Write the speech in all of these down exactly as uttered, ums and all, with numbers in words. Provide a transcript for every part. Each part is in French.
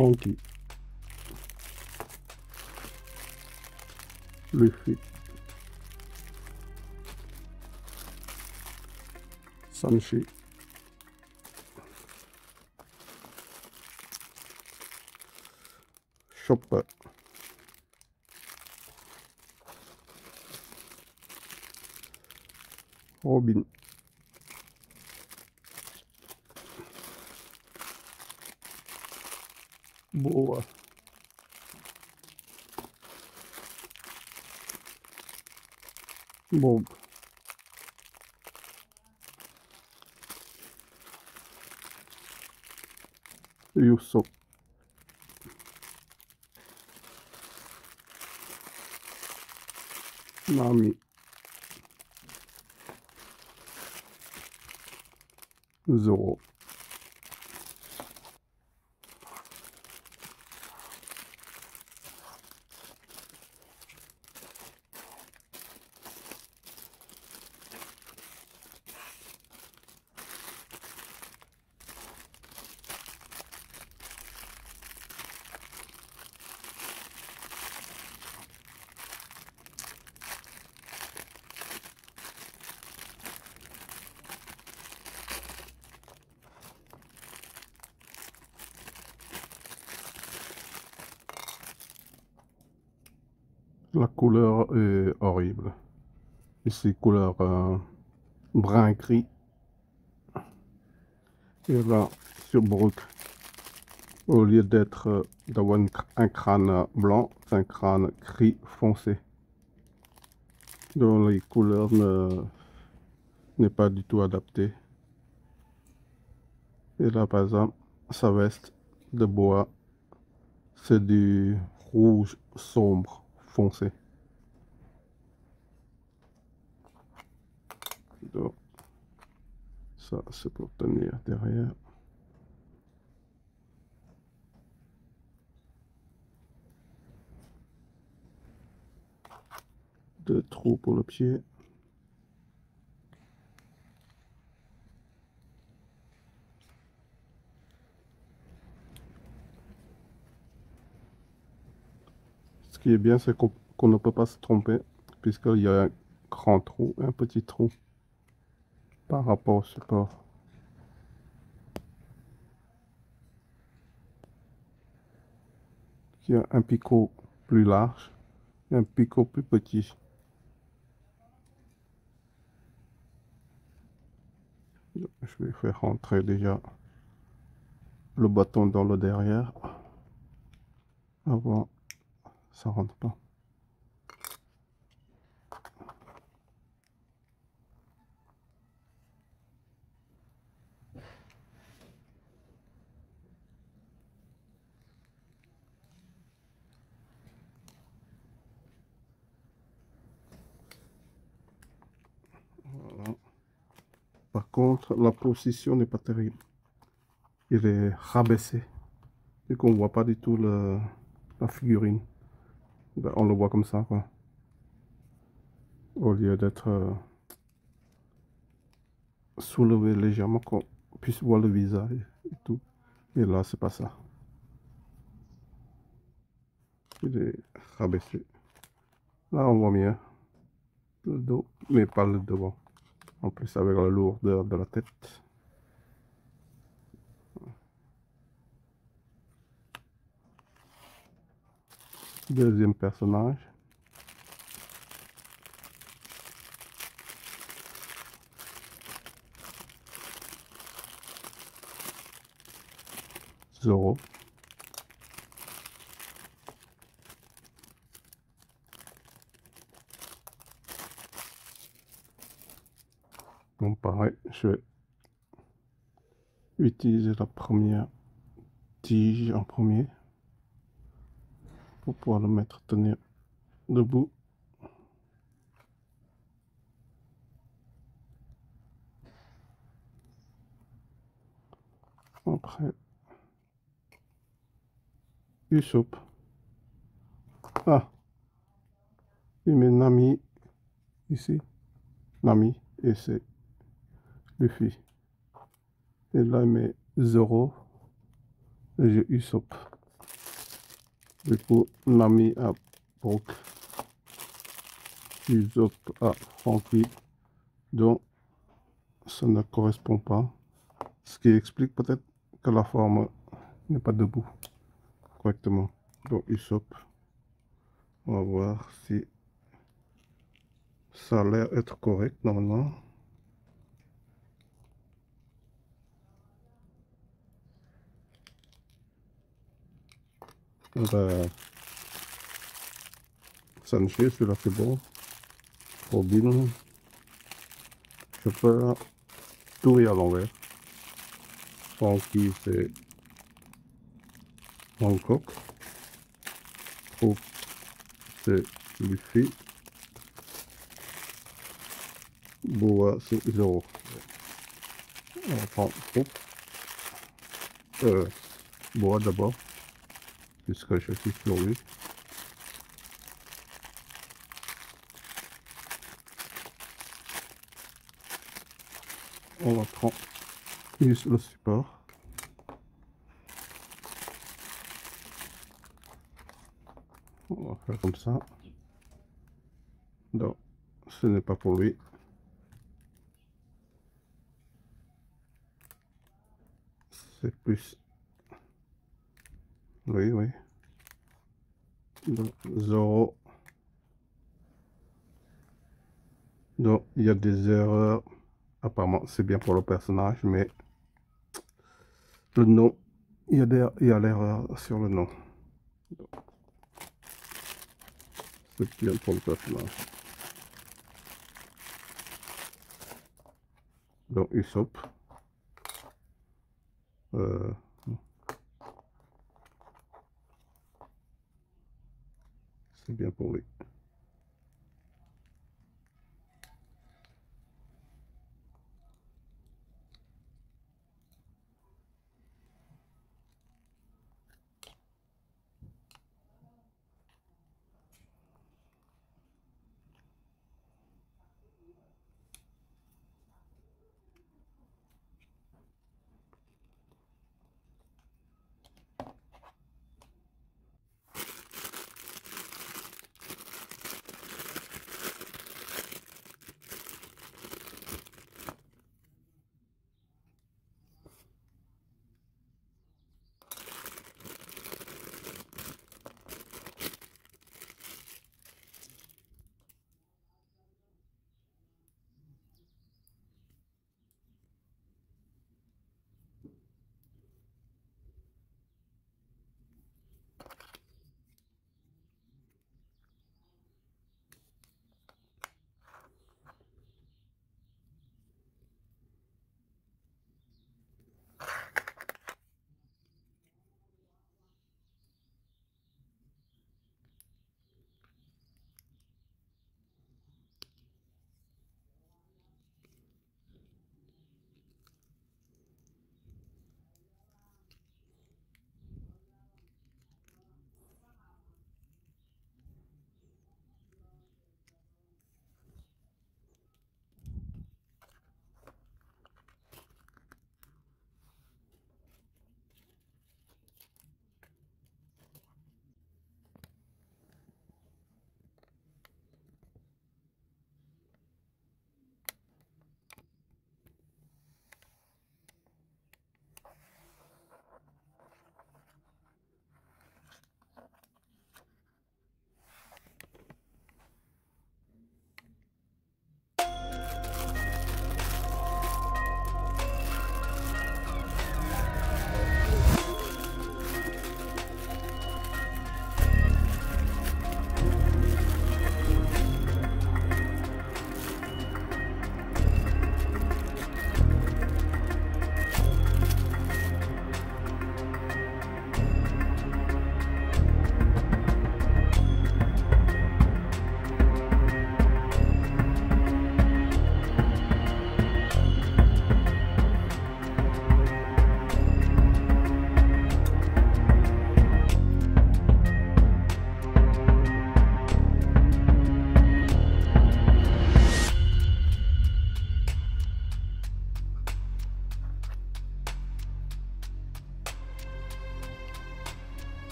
Frankie, Luffy, Sanshi, Chopper, Robin, Boa, Bob, Usopp, Nami, Zoro, La couleur est horrible. Ici, couleur euh, brun gris. Et là, sur Brook, au lieu d'être euh, d'avoir un crâne blanc, c'est un crâne gris foncé. Donc les couleurs ne n'est pas du tout adaptées. Et là, par exemple, sa veste de bois, c'est du rouge sombre foncé. Donc, ça, c'est pour tenir derrière. Deux trous pour le pied. Ce qui est bien, c'est qu'on qu'on ne peut pas se tromper, puisqu'il y a un grand trou et un petit trou par rapport au support. Il y a un picot plus large et un picot plus petit. Je vais faire rentrer déjà le bâton dans le derrière. Avant, ça rentre pas. Voilà. Par contre, la position n'est pas terrible. Il est rabaissé et qu'on voit pas du tout le, la figurine. Ben, on le voit comme ça, quoi. Au lieu d'être euh, soulevé légèrement, qu'on puisse voir le visage et tout. Et là, c'est pas ça. Il est rabaissé. Là, on voit bien le dos, mais pas le devant. En plus, avec la lourdeur de la tête. Deuxième personnage. Zoro. Bon, pareil, je vais utiliser la première tige en premier pour pouvoir le mettre tenir debout. Après, Usopp. Ah, il met Nami ici. Nami, et c'est Luffy. Et là, il met Zoro et j'ai Usopp. Du coup, Nami à Brooke, Usopp à Frankie, donc ça ne correspond pas. Ce qui explique peut-être que la forme n'est pas debout correctement. Donc Usopp, on va voir si ça a l'air être correct normalement. Ben, Sanji, celui-là c'est bon. Robin, je peux tout à l'envers. Frankie c'est Hancock. Hope c'est Luffy. Boa c'est Zoro. On va prendre Hope. Euh, Boa d'abord, puisque je suis sur lui. On va prendre juste le support. On va faire comme ça. Non, ce n'est pas pour lui. C'est plus... Oui, oui. Donc, Zoro. Donc, il y a des erreurs. Apparemment, c'est bien pour le personnage, mais le nom, il y a, des, il y a l'erreur sur le nom. C'est bien pour le personnage. Donc, Usopp. Euh, c'est bien pour lui.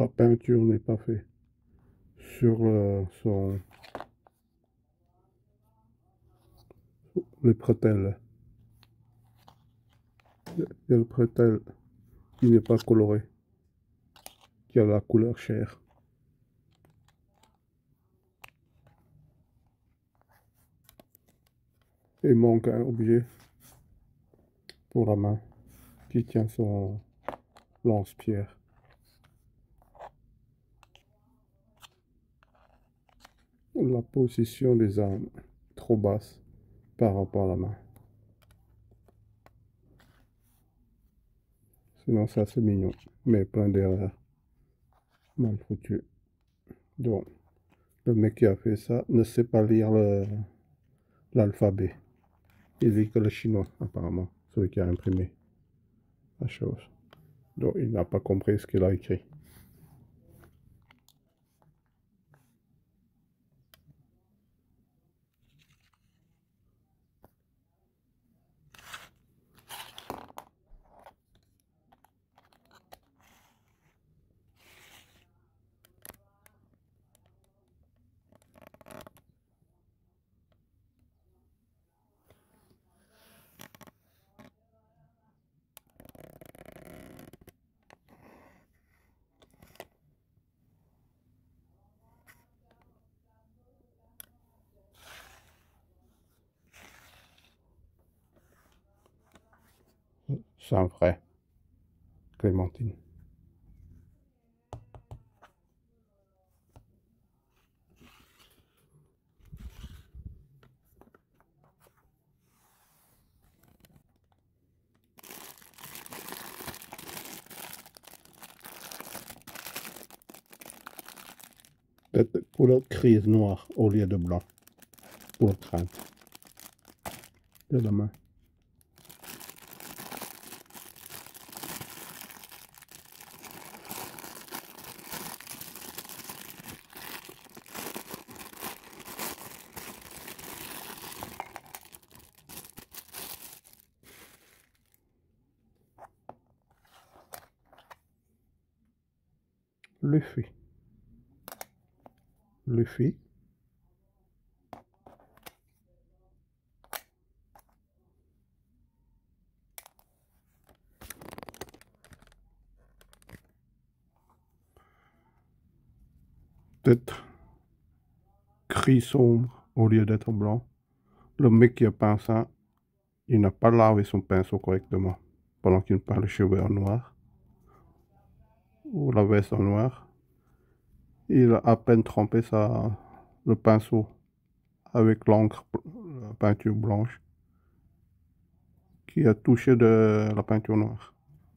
la peinture n'est pas faite sur euh, son le bretelle. Il y a le bretelle qui n'est pas coloré, qui a la couleur chair. Et il manque un objet pour la main qui tient son lance-pierre. La position des armes trop basse par rapport à la main. Sinon ça c'est mignon, mais plein d'erreurs. Mal foutu. Donc, le mec qui a fait ça ne sait pas lire l'alphabet. Il lit que le chinois, apparemment, celui qui a imprimé la chose. Donc, il n'a pas compris ce qu'il a écrit. C'est un vrai Clémentine. Peut-être couleur grise noire au lieu de blanc pour le crâne de la main. Luffy. Luffy. Peut-être gris sombre au lieu d'être blanc. Le mec qui a peint ça, il n'a pas lavé son pinceau correctement pendant qu'il peint les cheveux en noir ou la veste en noir. Il a à peine trempé sa, le pinceau avec l'encre, la peinture blanche, qui a touché de la peinture noire.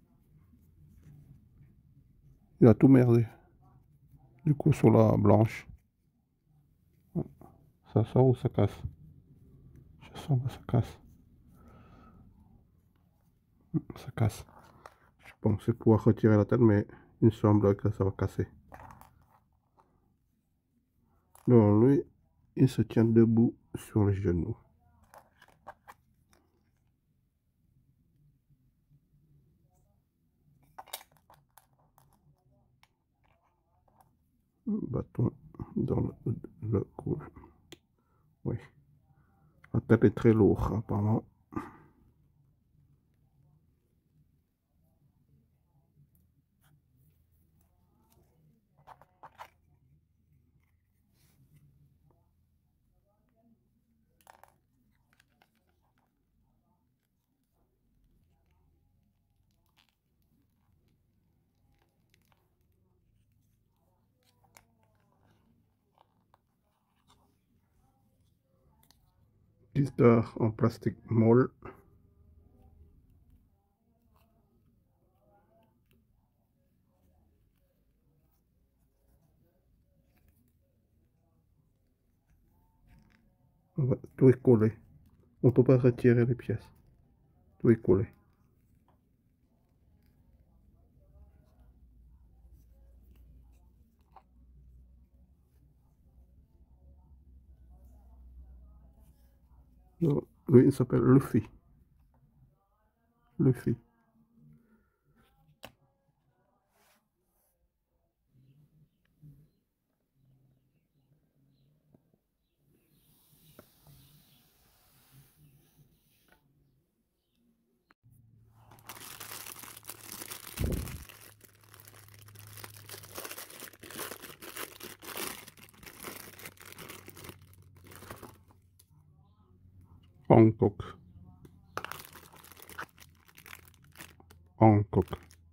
Il a tout merdé. Du coup, sur la blanche, ça sort ou ça casse? Je sens que ça casse. Ça casse. Je pensais pouvoir retirer la tête, mais il me semble que ça va casser. Donc lui, il se tient debout sur les genoux. Bâton dans le, le cou. Oui. La tête est très lourde, apparemment. Blister en plastique molle. Tout est collé. On ne peut pas retirer les pièces. Tout est collé. Non, lui, il s'appelle Luffy. Luffy. Hancock. Hancock.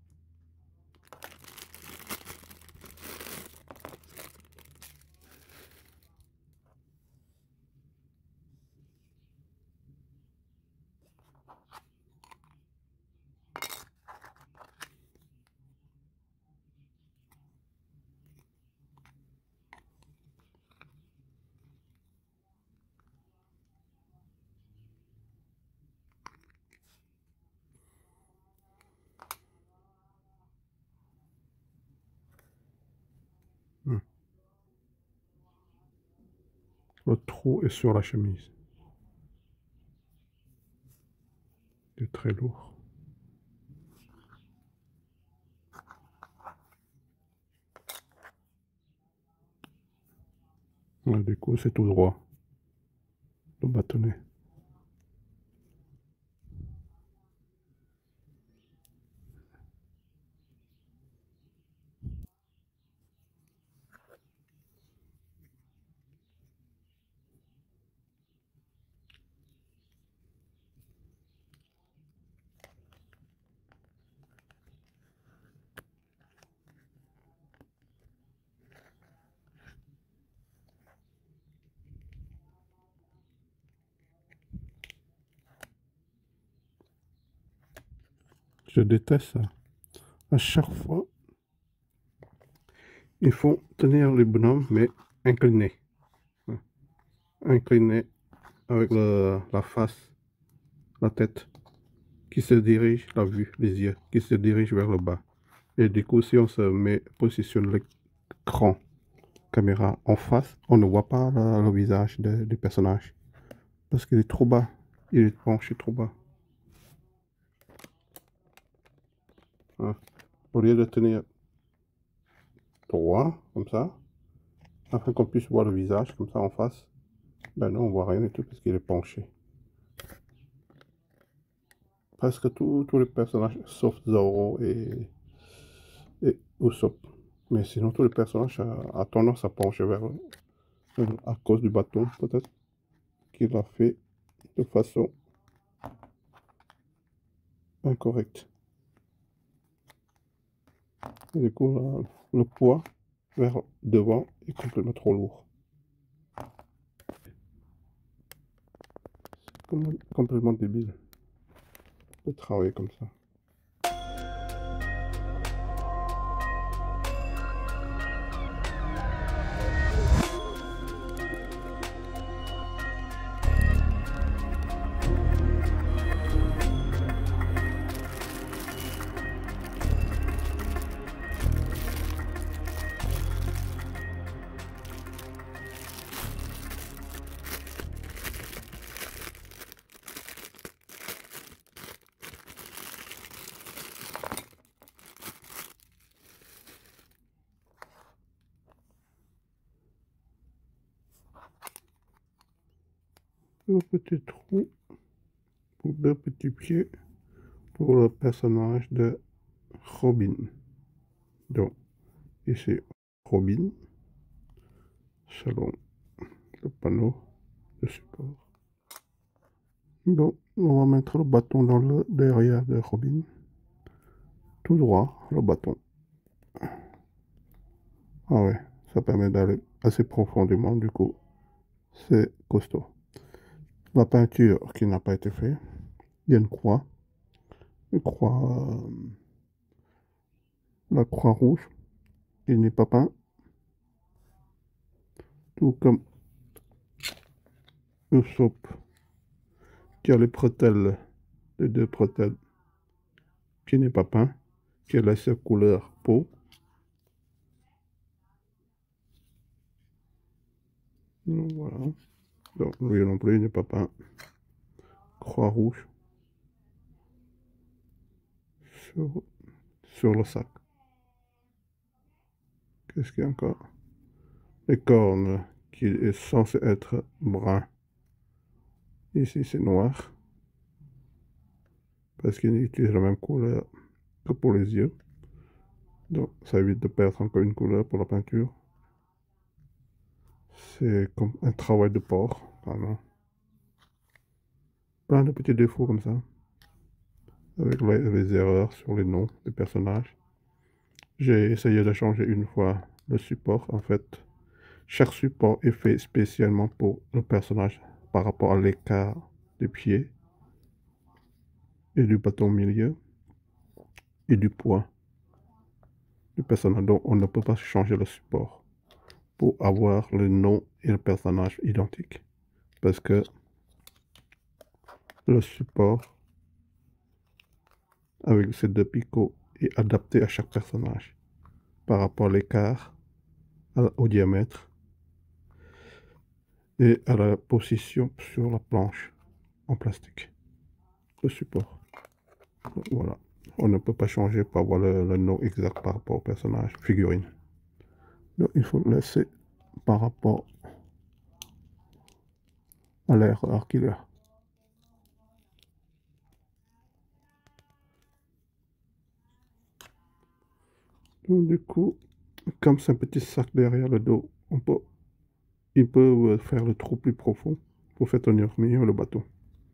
Hmm. Le trou est sur la chemise. C'est très lourd. Ouais, du coup, c'est tout droit. Le bâtonnet. Je déteste ça. À chaque fois, il faut tenir le bonhomme, mais incliné. Incliné avec le, la face, la tête qui se dirige, la vue, les yeux qui se dirigent vers le bas. Et du coup, si on se met, positionne l'écran caméra en face, on ne voit pas le, le visage de, du personnage. Parce qu'il est trop bas. Il est penché trop bas. Hein. Au lieu de tenir droit, comme ça, afin qu'on puisse voir le visage, comme ça, en face, ben non, on voit rien du tout parce qu'il est penché. Presque tous les personnages, sauf Zoro et, et Usopp. Mais sinon, tous les personnages ont tendance à pencher vers à cause du bâton, peut-être, qu'il a fait de façon incorrecte. Et du coup, là, le poids vers devant est complètement trop lourd. Com complètement débile de travailler comme ça. Un petit trou pour deux petits pieds pour le personnage de Robin. Donc, ici, Robin, selon le panneau de support. Donc, on va mettre le bâton dans le derrière de Robin. Tout droit, le bâton. Ah ouais, ça permet d'aller assez profondément, du coup, c'est costaud. La peinture qui n'a pas été faite, il y a une croix, une croix, euh, la croix rouge, il n'est pas peint, tout comme Usopp, qui a les bretelles, les deux bretelles, qui n'est pas peint, qui a la seule couleur peau. Donc, voilà. Donc lui non plus, il n'est pas peint. Croix rouge sur, sur le sac. Qu'est-ce qu'il y a encore? Les cornes, qui est censé être brun. Ici, c'est noir. Parce qu'il utilise la même couleur que pour les yeux. Donc, ça évite de perdre encore une couleur pour la peinture. C'est comme un travail de porc, vraiment. Plein de petits défauts comme ça, avec les, les erreurs sur les noms des personnages. J'ai essayé de changer une fois le support. En fait, chaque support est fait spécialement pour le personnage par rapport à l'écart des pieds et du bâton au milieu et du poids du personnage. Donc, on ne peut pas changer le support pour avoir le nom et le personnage identiques. Parce que le support avec ces deux picots est adapté à chaque personnage par rapport à l'écart, au diamètre et à la position sur la planche en plastique. Le support. Voilà. On ne peut pas changer pour avoir le, le nom exact par rapport au personnage, figurine. Donc il faut le laisser par rapport à l'erreur qu'il a. Donc du coup, comme c'est un petit sac derrière le dos, on peut, il peut faire le trou plus profond pour faire tenir mieux le bateau.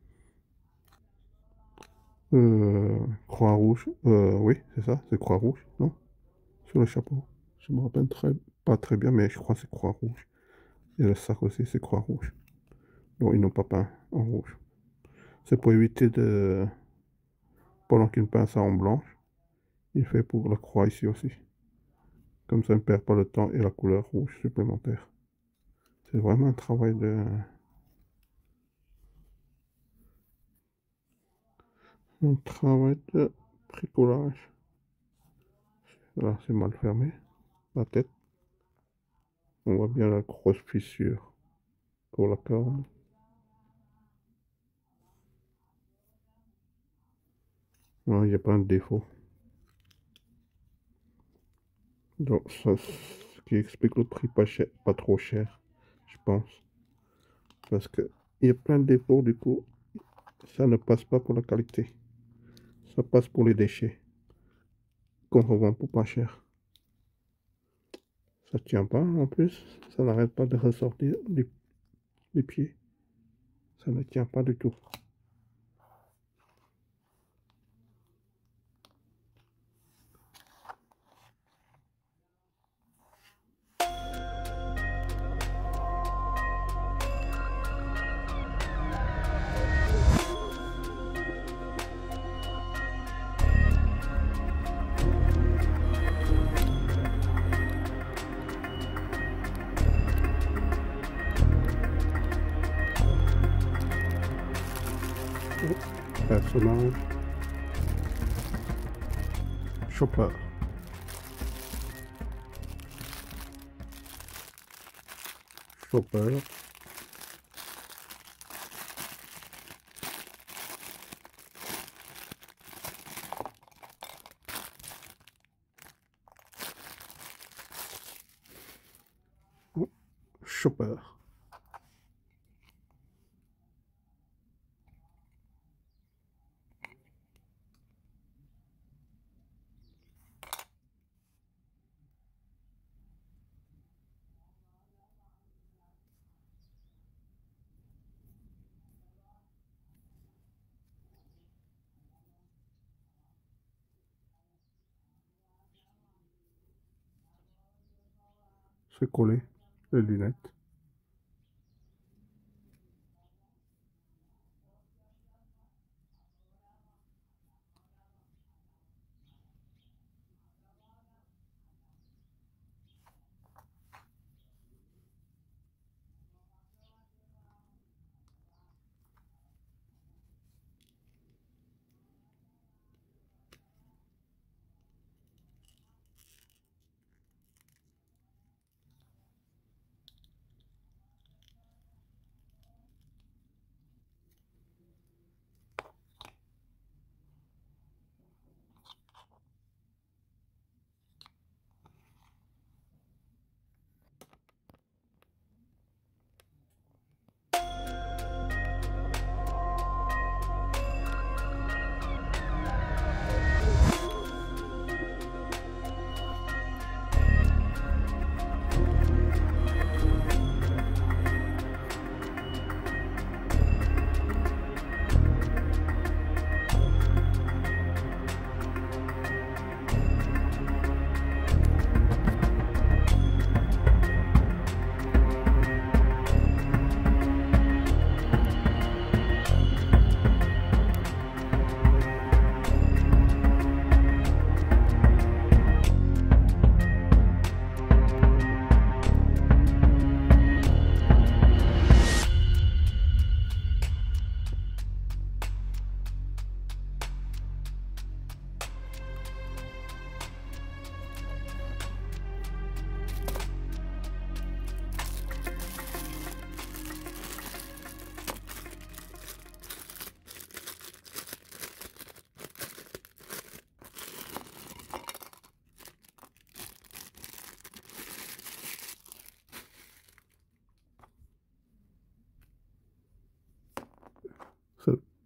Euh, croix rouge, euh, oui, c'est ça, c'est croix rouge, non? Sur le chapeau. Je me rappelle très, pas très bien, mais je crois que c'est croix rouge. Et le sac aussi, c'est croix rouge. Donc ils n'ont pas peint en rouge. C'est pour éviter de, pendant qu'il peint ça en blanche, il fait pour la croix ici aussi. Comme ça, on ne perd pas le temps et la couleur rouge supplémentaire. C'est vraiment un travail de... un travail de bricolage. Là, c'est mal fermé. La tête. On voit bien la grosse fissure pour la corne. Ouais, il y a plein de défauts. Donc, ça, ce qui explique le prix pas cher, pas trop cher, je pense. Parce que il y a plein de défauts, du coup, ça ne passe pas pour la qualité. Ça passe pour les déchets qu'on revend pour pas cher. Ça tient pas en plus, ça n'arrête pas de ressortir les, les pieds. Ça ne tient pas du tout. Personnage. Chopper. Chopper. Chopper. C'est collé. Les lunettes.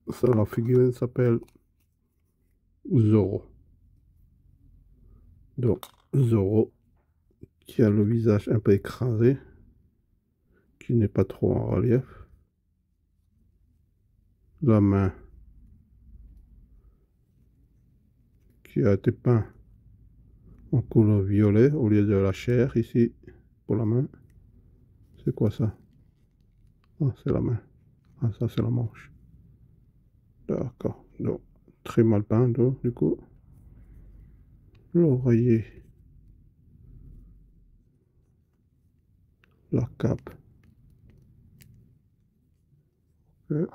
Ça, la figurine s'appelle Zoro. Donc, Zoro, qui a le visage un peu écrasé, qui n'est pas trop en relief. La main qui a été peint en couleur violet au lieu de la chair ici pour la main. C'est quoi ça? Ah, c'est la main. Ah, ça c'est la manche. D'accord. Donc, très mal peint, donc, du coup. L'oreiller. La cape. Okay.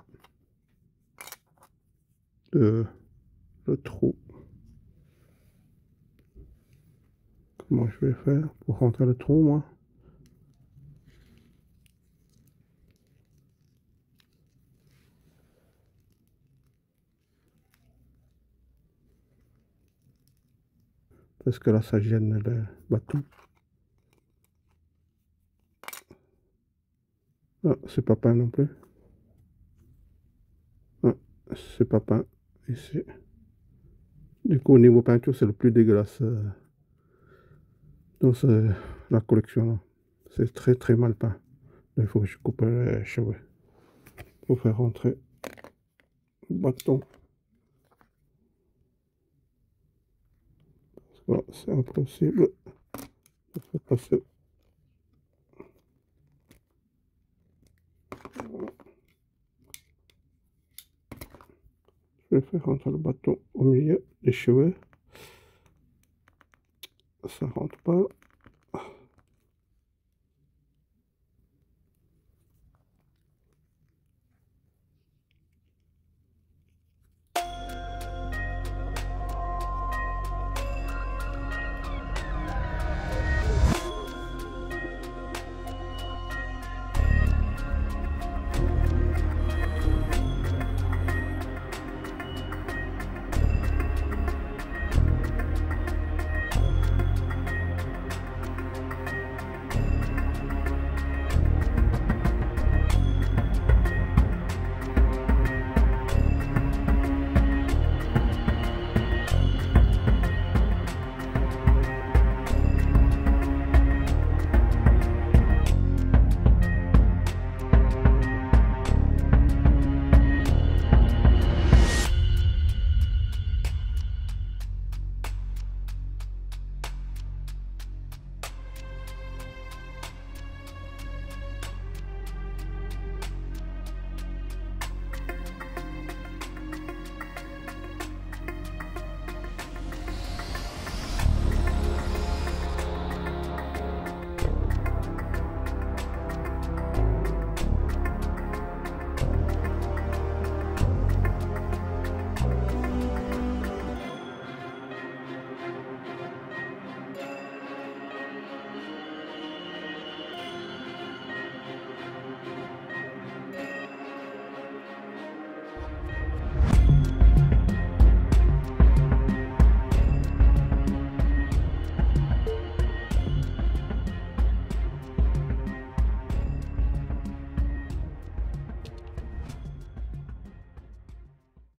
Le, le trou. Comment je vais faire pour rentrer le trou, moi? Parce que là, ça gêne le bâton. Ah, c'est pas peint non plus. Ah, c'est pas peint ici. Du coup, au niveau peinture, c'est le plus dégueulasse euh, dans ce, la collection. C'est très très mal peint. Il faut que je coupe les cheveux pour faire rentrer le bâton. Voilà, c'est impossible de faire passer. Voilà. Je vais faire rentrer le bâton au milieu des cheveux. Ça rentre pas.